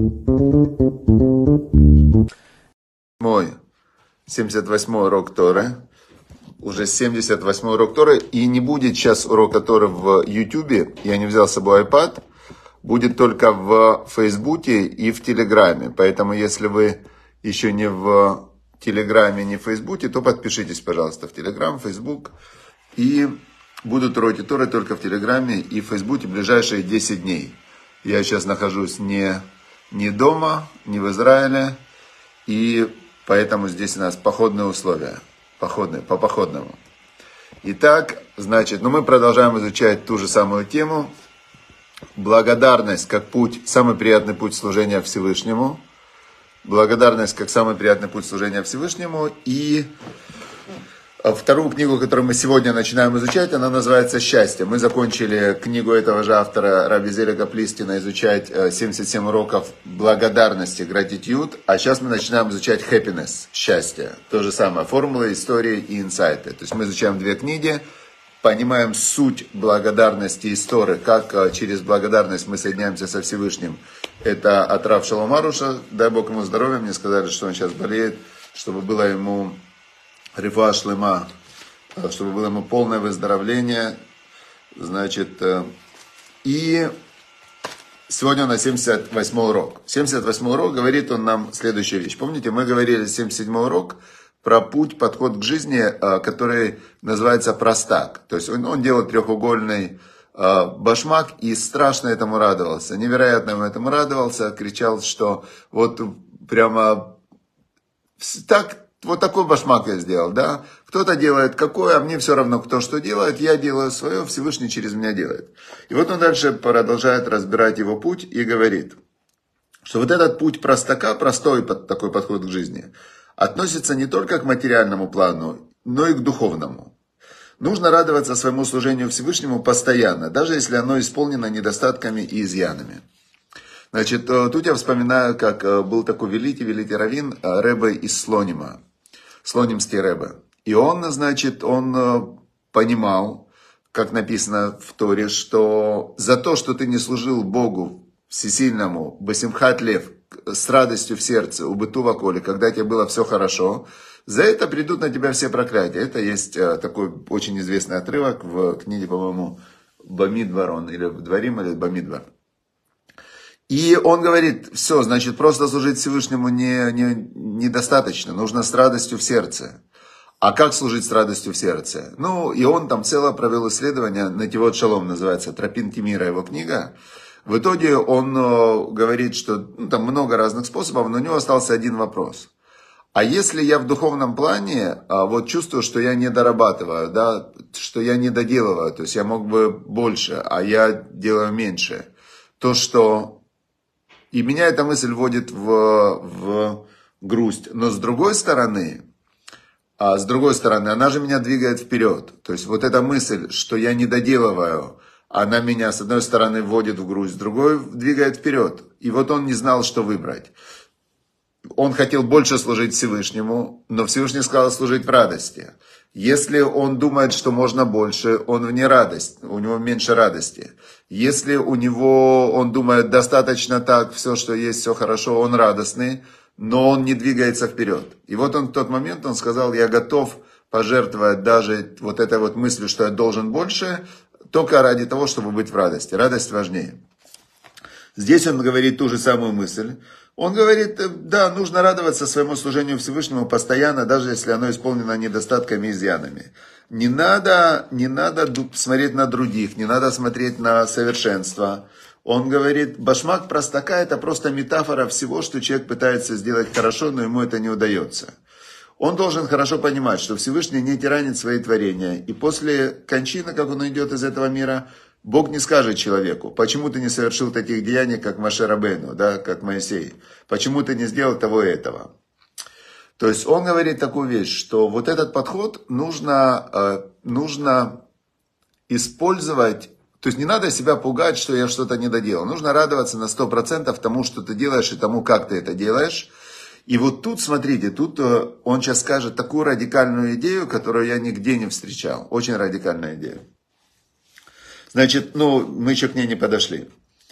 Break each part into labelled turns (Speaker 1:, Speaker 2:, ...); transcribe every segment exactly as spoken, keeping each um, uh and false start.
Speaker 1: Мой семьдесят восьмой урок Торы. Уже семьдесят восьмой урок Торы. И не будет сейчас урока Торы в Ютубе. Я не взял с собой iPad. Будет только в Фейсбуке и в Телеграме. Поэтому, если вы еще не в Телеграме, не в Фейсбуке, то подпишитесь, пожалуйста, в Телеграм, Фейсбук. И будут уроки Торы только в Телеграме и в Фейсбуке в ближайшие десять дней. Я сейчас нахожусь не, не дома, не в Израиле. И поэтому здесь у нас походные условия. Походные, по походному. Итак, значит, ну мы продолжаем изучать ту же самую тему. Благодарность как путь, самый приятный путь служения Всевышнему. Благодарность как самый приятный путь служения Всевышнему. И вторую книгу, которую мы сегодня начинаем изучать, она называется «Счастье». Мы закончили книгу этого же автора Раби Зелега Плистина изучать семьдесят семь уроков благодарности, gratitude. А сейчас мы начинаем изучать happiness, счастье. То же самое, формулы, истории и инсайты. То есть мы изучаем две книги, понимаем суть благодарности и Торы, как через благодарность мы соединяемся со Всевышним. Это от Рав Шолом Аруша, дай Бог ему здоровья, мне сказали, что он сейчас болеет, чтобы было ему рифуа шлема, чтобы было ему полное выздоровление. Значит, и сегодня у нас семьдесят восьмой урок. семьдесят восьмой урок говорит он нам следующую вещь. Помните, мы говорили семьдесят седьмой урок про путь, подход к жизни, который называется простак. То есть он, он делал трехугольный башмак и страшно этому радовался. Невероятно ему этому радовался. Кричал, что вот прямо так, вот такой башмак я сделал, да. Кто-то делает какой, а мне все равно, кто что делает. Я делаю свое, Всевышний через меня делает. И вот он дальше продолжает разбирать его путь и говорит, что вот этот путь простака, простой такой подход к жизни, относится не только к материальному плану, но и к духовному. Нужно радоваться своему служению Всевышнему постоянно, даже если оно исполнено недостатками и изъянами. Значит, тут я вспоминаю, как был такой великий, великий раввин Ребе из Слонима, Слонимский Ребе. И он, значит, он понимал, как написано в Торе, что за то, что ты не служил Богу Всесильному, Басимхат Лев, с радостью в сердце, у Бытува Коли, когда тебе было все хорошо, за это придут на тебя все проклятия. Это есть такой очень известный отрывок в книге, по-моему, Бамидбар, он, или в Дворим, или Бамидбар. И он говорит, все, значит, просто служить Всевышнему не, не, недостаточно, нужно с радостью в сердце. А как служить с радостью в сердце? Ну, и он там целое провел исследование, «Нативот Шалом» называется, «Тропинки мира», его книга. В итоге он э, говорит, что ну, там много разных способов, но у него остался один вопрос. А если я в духовном плане а, вот чувствую, что я не дорабатываю, да, что я не доделываю, то есть я мог бы больше, а я делаю меньше, то что... И меня эта мысль вводит в, в грусть. Но с другой стороны, а с другой стороны, она же меня двигает вперед. То есть вот эта мысль, что я не доделываю, она меня с одной стороны вводит в грусть, с другой двигает вперед. И вот он не знал, что выбрать. Он хотел больше служить Всевышнему, но Всевышний сказал служить в радости. Если он думает, что можно больше, он вне радости, у него меньше радости. Если у него, он думает, достаточно так, все, что есть, все хорошо, он радостный, но он не двигается вперед. И вот он в тот момент, он сказал, я готов пожертвовать даже вот этой вот мыслью, что я должен больше, только ради того, чтобы быть в радости. Радость важнее. Здесь он говорит ту же самую мысль. Он говорит, да, нужно радоваться своему служению Всевышнему постоянно, даже если оно исполнено недостатками и изъянами. Не надо, не надо смотреть на других, не надо смотреть на совершенство. Он говорит, башмак простака – это просто метафора всего, что человек пытается сделать хорошо, но ему это не удается. Он должен хорошо понимать, что Всевышний не тиранит свои творения. И после кончины, как он уйдет из этого мира, Бог не скажет человеку, почему ты не совершил таких деяний, как Моше Рабейну, да, как Моисей. Почему ты не сделал того и этого. То есть он говорит такую вещь, что вот этот подход нужно, нужно использовать. То есть не надо себя пугать, что я что-то не доделал. Нужно радоваться на сто процентов тому, что ты делаешь, и тому, как ты это делаешь. И вот тут, смотрите, тут он сейчас скажет такую радикальную идею, которую я нигде не встречал. Очень радикальная идея. Значит, ну, мы еще к ней не подошли.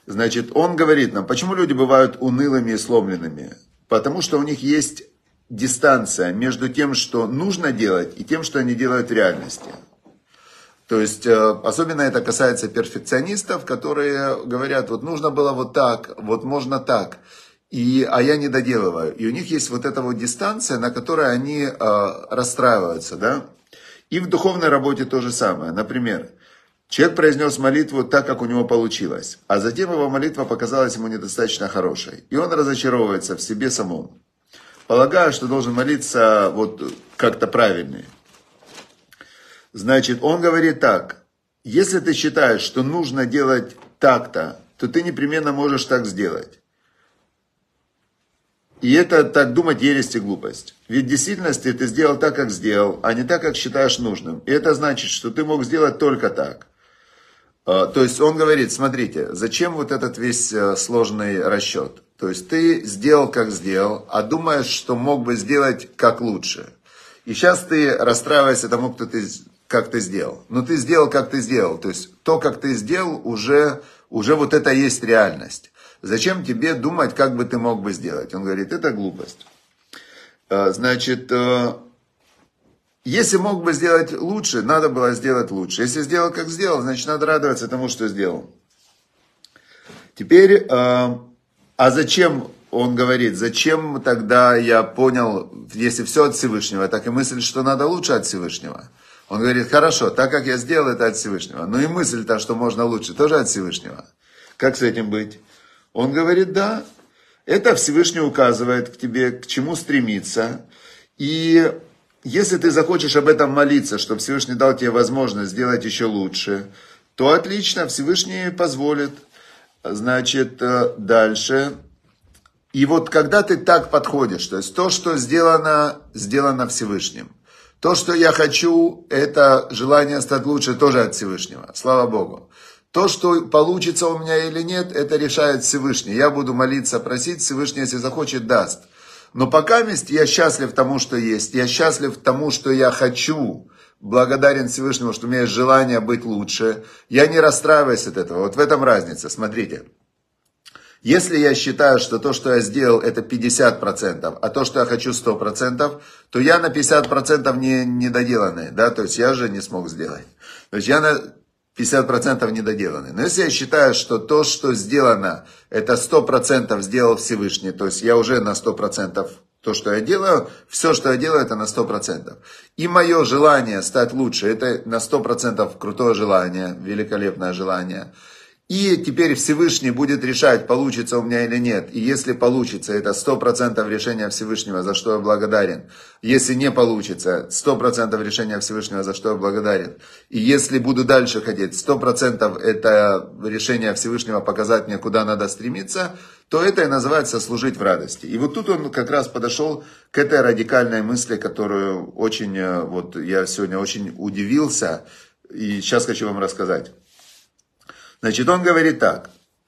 Speaker 1: Значит, он говорит нам, почему люди бывают унылыми и сломленными? Потому что у них есть дистанция между тем, что нужно делать, и тем, что они делают в реальности. То есть, особенно это касается перфекционистов, которые говорят, вот нужно было вот так, вот можно так, и, а я не доделываю. И у них есть вот эта вот дистанция, на которой они э, расстраиваются, да. И в духовной работе то же самое. Например, человек произнес молитву так, как у него получилось, а затем его молитва показалась ему недостаточно хорошей. И он разочаровывается в себе самом, полагая, что должен молиться вот как-то правильнее. Значит, он говорит так, если ты считаешь, что нужно делать так-то, то ты непременно можешь так сделать. И это так думать ересь и глупость. Ведь в действительности ты сделал так, как сделал, а не так, как считаешь нужным. И это значит, что ты мог сделать только так. То есть он говорит, смотрите, зачем вот этот весь сложный расчет? То есть ты сделал, как сделал, а думаешь, что мог бы сделать как лучше. И сейчас ты расстраиваешься тому, кто ты, как ты сделал. Но ты сделал, как ты сделал. То есть то, как ты сделал, уже, уже вот это есть реальность. Зачем тебе думать, как бы ты мог бы сделать? Он говорит, это глупость. Значит, если мог бы сделать лучше, надо было сделать лучше. Если сделал, как сделал, значит, надо радоваться тому, что сделал. Теперь, а зачем, он говорит, зачем тогда я понял, если все от Всевышнего, так и мысль, что надо лучше от Всевышнего. Он говорит, хорошо, так как я сделал, это от Всевышнего. Но и мысль-то, что можно лучше, тоже от Всевышнего. Как с этим быть? Он говорит, да, это Всевышний указывает к тебе, к чему стремиться. И если ты захочешь об этом молиться, чтобы Всевышний дал тебе возможность сделать еще лучше, то отлично, Всевышний позволит. Значит, дальше. И вот когда ты так подходишь, то есть то, что сделано, сделано Всевышним. То, что я хочу, это желание стать лучше, тоже от Всевышнего. Слава Богу. То, что получится у меня или нет, это решает Всевышний. Я буду молиться, просить, Всевышний, если захочет, даст. Но пока я счастлив тому, что есть. Я счастлив тому, что я хочу. Благодарен Всевышнему, что у меня есть желание быть лучше. Я не расстраиваюсь от этого. Вот в этом разница. Смотрите. Если я считаю, что то, что я сделал, это пятьдесят процентов, а то, что я хочу сто процентов, то я на пятьдесят процентов не недоделанный. Да? То есть я же не смог сделать. То есть я на пятьдесят процентов недоделанный. Но если я считаю, что то, что сделано, это сто процентов сделал Всевышний, то есть я уже на сто процентов то, что я делаю, все, что я делаю, это на сто процентов. И мое желание стать лучше, это на сто процентов крутое желание, великолепное желание. И теперь Всевышний будет решать, получится у меня или нет. И если получится, это сто процентов решения Всевышнего, за что я благодарен. Если не получится, сто процентов решения Всевышнего, за что я благодарен. И если буду дальше ходить, сто процентов это решение Всевышнего показать мне, куда надо стремиться, то это и называется служить в радости. И вот тут он как раз подошел к этой радикальной мысли, которую очень, вот я сегодня очень удивился. И сейчас хочу вам рассказать. Значит, он говорит так.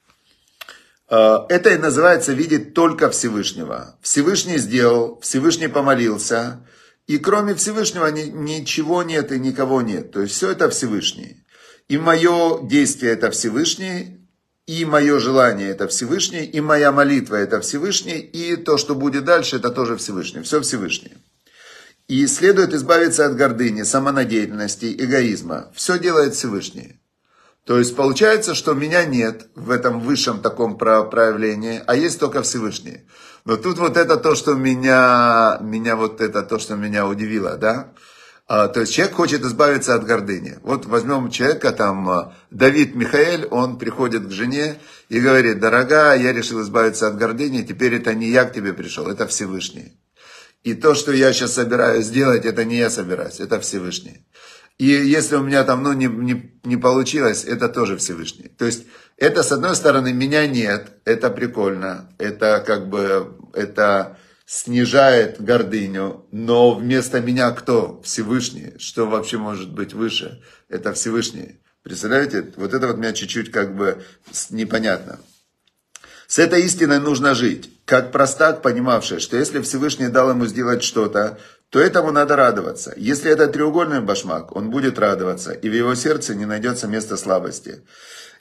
Speaker 1: Это и называется видеть только Всевышнего. Всевышний сделал, Всевышний помолился. И кроме Всевышнего ничего нет и никого нет. То есть все это Всевышний. И мое действие это Всевышний. И мое желание это Всевышний. И моя молитва это Всевышний. И то, что будет дальше, это тоже Всевышний. Все Всевышний. И следует избавиться от гордыни, самонадеятельности, эгоизма. Все делает Всевышний. То есть получается, что меня нет в этом высшем таком проявлении, а есть только Всевышний. Но тут вот это то, что меня, меня вот это то, что меня удивило, да? А, то есть человек хочет избавиться от гордыни. Вот возьмем человека, там, Давид Михаэль, он приходит к жене и говорит, дорогая, я решил избавиться от гордыни, теперь это не я к тебе пришел, это Всевышний. И то, что я сейчас собираюсь сделать, это не я собираюсь, это Всевышний. И если у меня там, ну, не, не, не получилось, это тоже Всевышний. То есть, это, с одной стороны, меня нет, это прикольно, это как бы, это снижает гордыню, но вместо меня кто? Всевышний. Что вообще может быть выше? Это Всевышний. Представляете? Вот это вот меня чуть-чуть как бы непонятно. С этой истиной нужно жить, как простак, понимавший, что если Всевышний дал ему сделать что-то, то этому надо радоваться. Если это треугольный башмак, он будет радоваться, и в его сердце не найдется места слабости.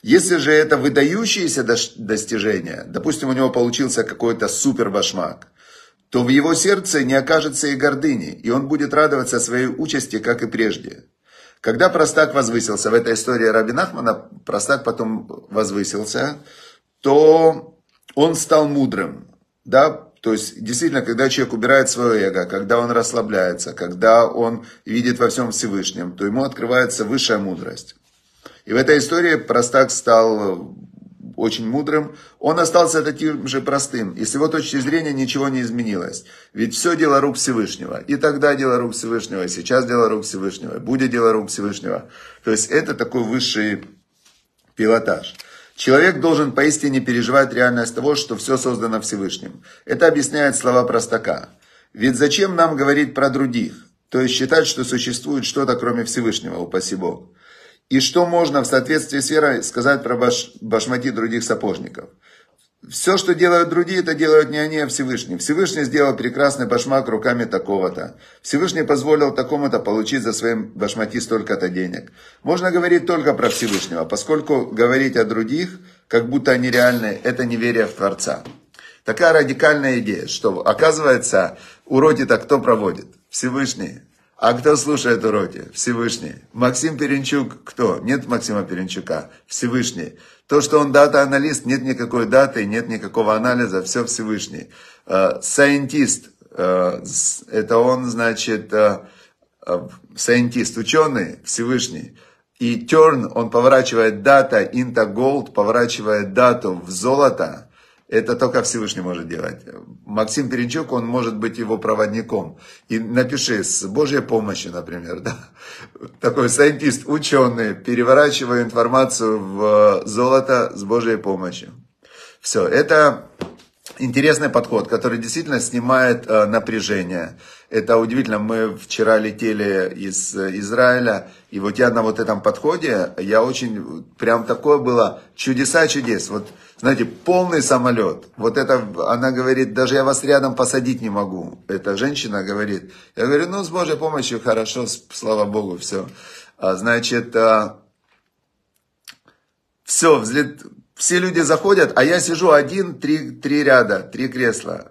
Speaker 1: Если же это выдающиеся достижения, допустим, у него получился какой-то супер башмак, то в его сердце не окажется и гордыни, и он будет радоваться своей участи, как и прежде. Когда простак возвысился, в этой истории Раби Нахмана, простак потом возвысился, то он стал мудрым, да, то есть действительно, когда человек убирает свое эго, когда он расслабляется, когда он видит во всем Всевышнем, то ему открывается высшая мудрость. И в этой истории простак стал очень мудрым, он остался таким же простым, и с его точки зрения ничего не изменилось. Ведь все дело рук Всевышнего. И тогда дело рук Всевышнего, и сейчас дело рук Всевышнего, и будет дело рук Всевышнего. То есть это такой высший пилотаж. Человек должен поистине переживать реальность того, что все создано Всевышним. Это объясняет слова простака. Ведь зачем нам говорить про других? То есть считать, что существует что-то кроме Всевышнего, упаси Бог. И что можно в соответствии с верой сказать про баш, башмаки других сапожников? Все, что делают другие, это делают не они, а Всевышний. Всевышний сделал прекрасный башмак руками такого-то. Всевышний позволил такому-то получить за свои башмаки столько-то денег. Можно говорить только про Всевышнего, поскольку говорить о других, как будто они реальные, это неверие в Творца. Такая радикальная идея, что оказывается, уроки-то кто проводит? Всевышний. А кто слушает уроки? Всевышний. Максим Перенчук кто? Нет Максима Перенчука. Всевышний. То, что он дата-аналист, нет никакой даты, нет никакого анализа, все Всевышний. Сайентист, это он, значит, сайентист, ученый, Всевышний. И turn, он поворачивает дата, into gold, поворачивает дату в золото. Это только Всевышний может делать. Максим Перенчук, он может быть его проводником. И напиши, с Божьей помощью, например. Да? Такой сайентист, ученый, переворачивая информацию в золото с Божьей помощью. Все, это интересный подход, который действительно снимает э, напряжение. Это удивительно, мы вчера летели из Израиля, и вот я на вот этом подходе, я очень, прям такое было, чудеса чудес. Вот, знаете, полный самолет. Вот это, она говорит, даже я вас рядом посадить не могу. Эта женщина говорит. Я говорю, ну, с Божьей помощью хорошо, слава Богу, все. А, значит, а, все, взлет, все люди заходят, а я сижу один, три, три ряда, три кресла.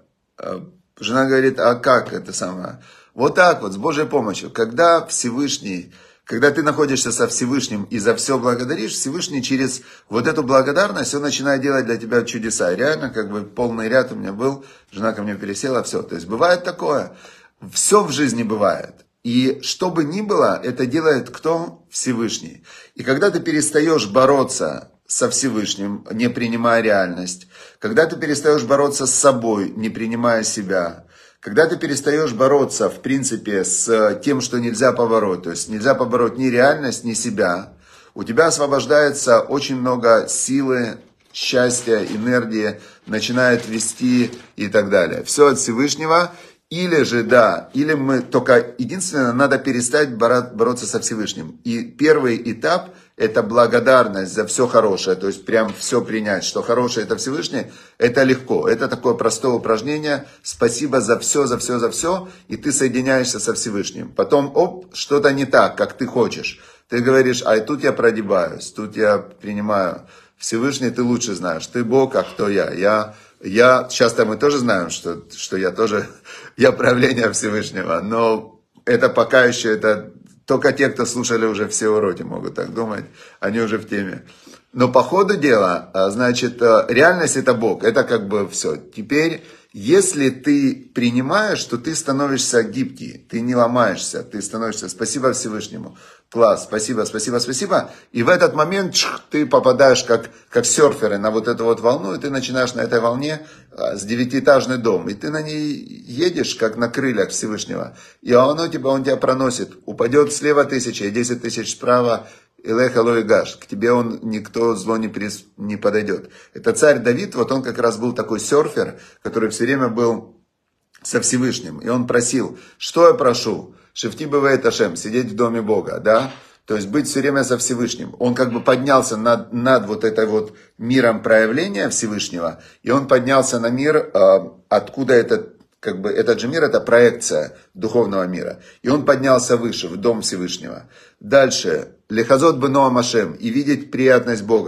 Speaker 1: Жена говорит, а как это самое? Вот так вот, с Божьей помощью. Когда Всевышний, когда ты находишься со Всевышним и за все благодаришь, Всевышний через вот эту благодарность, он начинает делать для тебя чудеса. И реально, как бы полный ряд у меня был, жена ко мне пересела, все. То есть бывает такое. Все в жизни бывает. И что бы ни было, это делает кто? Всевышний. И когда ты перестаешь бороться со Всевышним, не принимая реальность, когда ты перестаешь бороться с собой, не принимая себя, когда ты перестаешь бороться, в принципе, с тем, что нельзя побороть, то есть нельзя побороть ни реальность, ни себя, у тебя освобождается очень много силы, счастья, энергии, начинает вести и так далее. Все от Всевышнего. Или же, да, или мы только, единственное, надо перестать бороться со Всевышним. И первый этап – это благодарность за все хорошее, то есть прям все принять, что хорошее – это Всевышний, это легко. Это такое простое упражнение, спасибо за все, за все, за все, и ты соединяешься со Всевышним. Потом, оп, что-то не так, как ты хочешь. Ты говоришь, а тут я продебаюсь, тут я принимаю. Всевышний, ты лучше знаешь, ты Бог, а кто я? Я... Я, часто мы тоже знаем, что, что я тоже, я проявление Всевышнего, но это пока еще, это только те, кто слушали уже все уроки, могут так думать, они уже в теме. Но по ходу дела, значит, реальность это Бог, это как бы все. Теперь, если ты принимаешь, то ты становишься гибкий, ты не ломаешься, ты становишься, спасибо Всевышнему. Класс, спасибо, спасибо, спасибо. И в этот момент чх, ты попадаешь как, как серферы на вот эту вот волну, и ты начинаешь на этой волне а, с девятиэтажный дом. И ты на ней едешь, как на крыльях Всевышнего. И оно тебя, он тебя проносит. Упадет слева тысяча и десять тысяч справа. Илэх алой гаш. К тебе он никто зло не, прис, не подойдет. Это царь Давид, вот он как раз был такой серфер, который все время был со Всевышним. И он просил, что я прошу? Шифти бывает Ашем, сидеть в доме Бога, да? То есть быть все время со Всевышним. Он как бы поднялся над, над вот этой вот миром проявления Всевышнего, и он поднялся на мир, откуда этот, как бы, этот же мир, это проекция духовного мира. И он поднялся выше, в дом Всевышнего. Дальше, лехазот беноам Ашем, и видеть приятность Бога.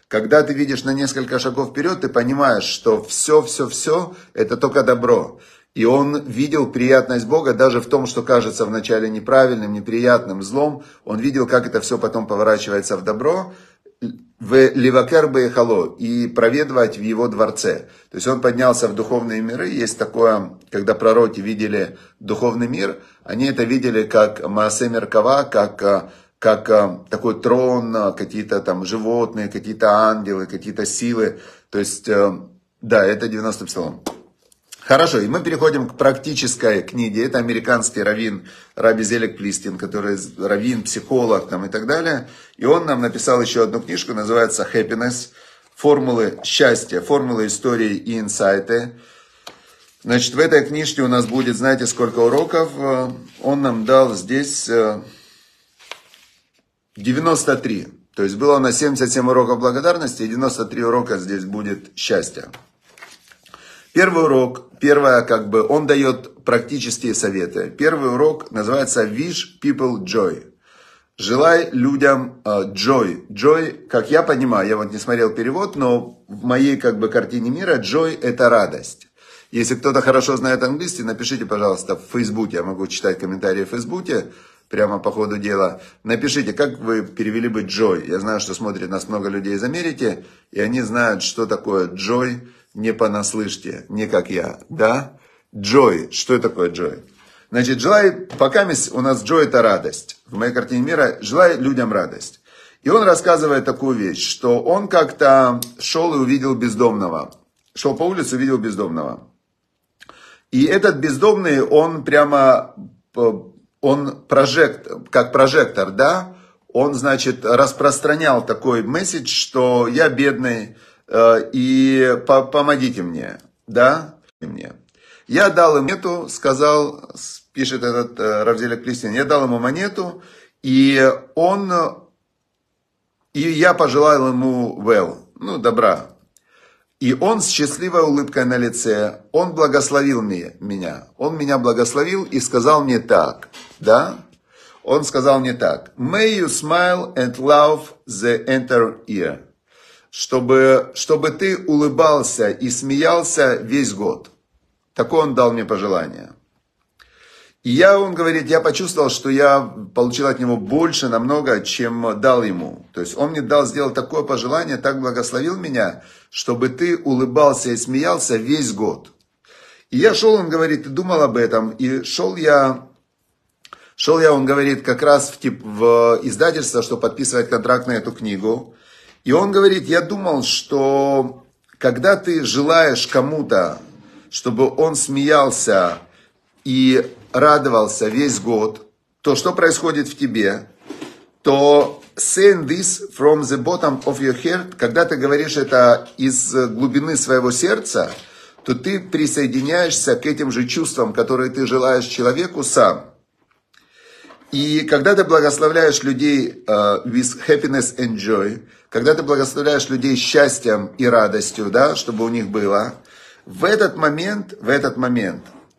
Speaker 1: Когда ты видишь на несколько шагов вперед, ты понимаешь, что все, все, все это только добро. И он видел приятность Бога даже в том, что кажется вначале неправильным, неприятным, злом. Он видел, как это все потом поворачивается в добро. В Ливакер Бейхало, и проведывать в его дворце. То есть он поднялся в духовные миры. Есть такое, когда пророки видели духовный мир, они это видели как Маасе Меркава, как, как такой трон, какие-то там животные, какие-то ангелы, какие-то силы. То есть, да, это девяностый псалом. Хорошо, и мы переходим к практической книге. Это американский раввин Раби Зелек Плистин, который раввин, психолог там, и так далее. И он нам написал еще одну книжку, называется «Happiness. Формулы счастья, формулы истории и инсайты». Значит, в этой книжке у нас будет, знаете, сколько уроков? Он нам дал здесь девяносто три. То есть было у нас семьдесят семь уроков благодарности, и девяносто три урока здесь будет счастья. Первый урок, первое, как бы, он дает практические советы. Первый урок называется «Wish people joy». Желай людям uh, joy. Joy, как я понимаю, я вот не смотрел перевод, но в моей, как бы, картине мира joy – это радость. Если кто-то хорошо знает английский, напишите, пожалуйста, в Фейсбуке. Я могу читать комментарии в Фейсбуке, прямо по ходу дела. Напишите, как вы перевели бы joy. Я знаю, что смотрит нас много людей из Америки, и они знают, что такое joy. Не понаслышке, не как я, да? Joy, что такое joy? Значит, желай, пока у нас joy это радость. В моей картине мира, желай людям радость. И он рассказывает такую вещь, что он как-то шел и увидел бездомного. Шел по улице, увидел бездомного. И этот бездомный, он прямо, он прожект, как прожектор, да? Он, значит, распространял такой месседж, что я бедный, и помогите мне, да, мне. Я дал ему монету, сказал, пишет этот Рав Зелек Плистин, я дал ему монету, и он, и я пожелал ему well, ну, добра. И он с счастливой улыбкой на лице, он благословил меня, он меня благословил и сказал мне так, да, он сказал мне так, may you smile and love the entire year. Чтобы, чтобы ты улыбался и смеялся весь год. Такое он дал мне пожелание. И я, он говорит, я почувствовал, что я получил от него больше намного, чем дал ему. То есть он мне дал сделать такое пожелание, так благословил меня, чтобы ты улыбался и смеялся весь год. И я шел, он говорит, и думал об этом. И шел я, шел я, он говорит, как раз в, тип, в издательство, что подписывать контракт на эту книгу. И он говорит, я думал, что когда ты желаешь кому-то, чтобы он смеялся и радовался весь год, то что происходит в тебе? То saying this from the bottom of your heart, когда ты говоришь это из глубины своего сердца, то ты присоединяешься к этим же чувствам, которые ты желаешь человеку сам. И когда ты благословляешь людей uh, with happiness and joy, когда ты благословляешь людей счастьем и радостью, да, чтобы у них было, в этот момент, в этот момент,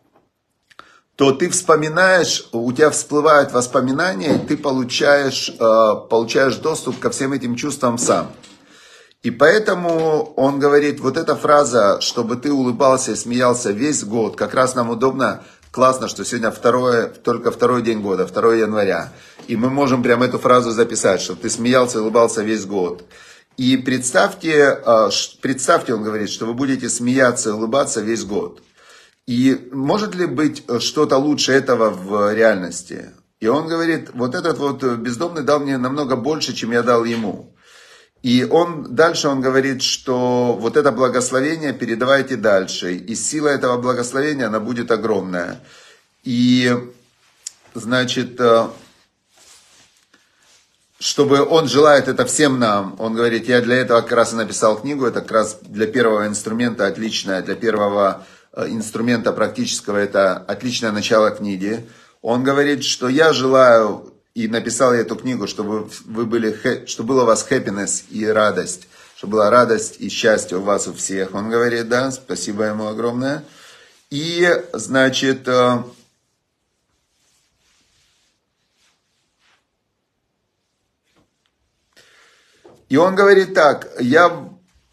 Speaker 1: то ты вспоминаешь, у тебя всплывают воспоминания, и ты получаешь, uh, получаешь доступ ко всем этим чувствам сам. И поэтому он говорит, вот эта фраза, чтобы ты улыбался и смеялся весь год, как раз нам удобно. Классно, что сегодня второе, только второй день года, второе января. И мы можем прямо эту фразу записать, чтобы ты смеялся и улыбался весь год. И представьте, представьте, он говорит, что вы будете смеяться и улыбаться весь год. И может ли быть что-то лучше этого в реальности? И он говорит, вот этот вот бездомный дал мне намного больше, чем я дал ему. И он, дальше он говорит, что вот это благословение передавайте дальше. И сила этого благословения, она будет огромная. И, значит, чтобы он желает это всем нам. Он говорит, я для этого как раз и написал книгу. Это как раз для первого инструмента отличное, для первого инструмента практического это отличное начало книги. Он говорит, что я желаю... И написал я эту книгу, чтобы вы были, чтобы было у вас happiness и радость. Чтобы была радость и счастье у вас у всех. Он говорит, да, спасибо ему огромное. И, значит, И он говорит так, я...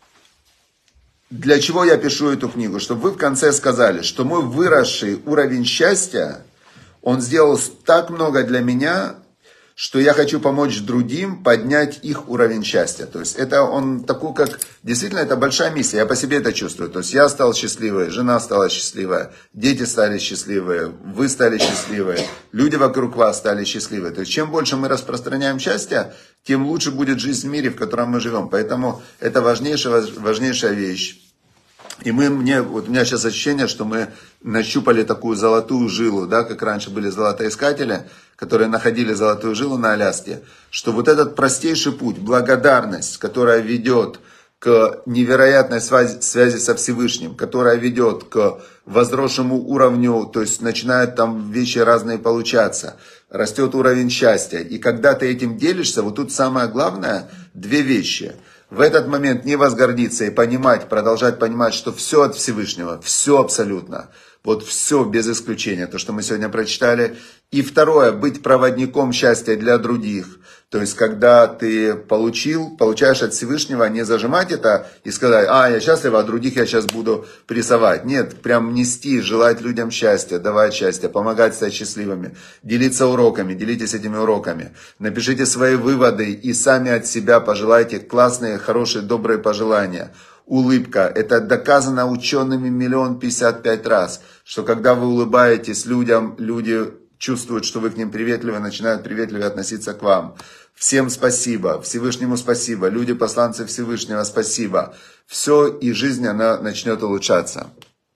Speaker 1: Для чего я пишу эту книгу? Чтобы вы в конце сказали, что мой выросший уровень счастья, он сделал так много для меня, что я хочу помочь другим поднять их уровень счастья. То есть это он такой, как... Действительно, это большая миссия, я по себе это чувствую. То есть я стал счастливой, жена стала счастливая, дети стали счастливые, вы стали счастливые, люди вокруг вас стали счастливые. То есть чем больше мы распространяем счастье, тем лучше будет жизнь в мире, в котором мы живем. Поэтому это важнейшая, важнейшая вещь. И мы, мне, вот у меня сейчас ощущение, что мы нащупали такую золотую жилу, да, как раньше были золотоискатели, которые находили золотую жилу на Аляске, что вот этот простейший путь, благодарность, которая ведет к невероятной связи, связи со Всевышним, которая ведет к возросшему уровню, то есть начинают там вещи разные получаться, растет уровень счастья. И когда ты этим делишься, вот тут самое главное, две вещи. В этот момент не возгордиться и понимать, продолжать понимать, что все от Всевышнего, все абсолютно. Вот все без исключения, то, что мы сегодня прочитали. И второе, быть проводником счастья для других. То есть, когда ты получил, получаешь от Всевышнего, не зажимать это и сказать, а, я счастлив, а других я сейчас буду прессовать. Нет, прям нести, желать людям счастья, давать счастье, помогать стать счастливыми, делиться уроками, делитесь этими уроками. Напишите свои выводы и сами от себя пожелайте классные, хорошие, добрые пожелания. Улыбка. Это доказано учеными миллион пятьдесят пять раз, что когда вы улыбаетесь людям, люди чувствуют, что вы к ним приветливы, начинают приветливо относиться к вам. Всем спасибо, Всевышнему спасибо, люди, посланцы Всевышнего, спасибо. Все, и жизнь, она начнет улучшаться.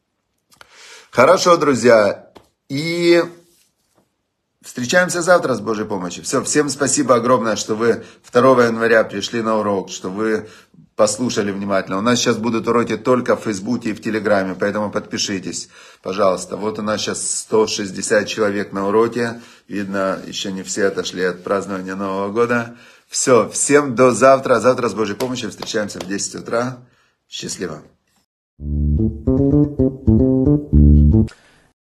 Speaker 1: Хорошо, друзья, и встречаемся завтра с Божьей помощью. Все, всем спасибо огромное, что вы второго января пришли на урок, что вы послушали внимательно. У нас сейчас будут уроки только в Фейсбуке и в Телеграме, поэтому подпишитесь, пожалуйста. Вот у нас сейчас сто шестьдесят человек на уроке. Видно, еще не все отошли от празднования Нового года. Все, всем до завтра. Завтра с Божьей помощью встречаемся в десять утра. Счастливо.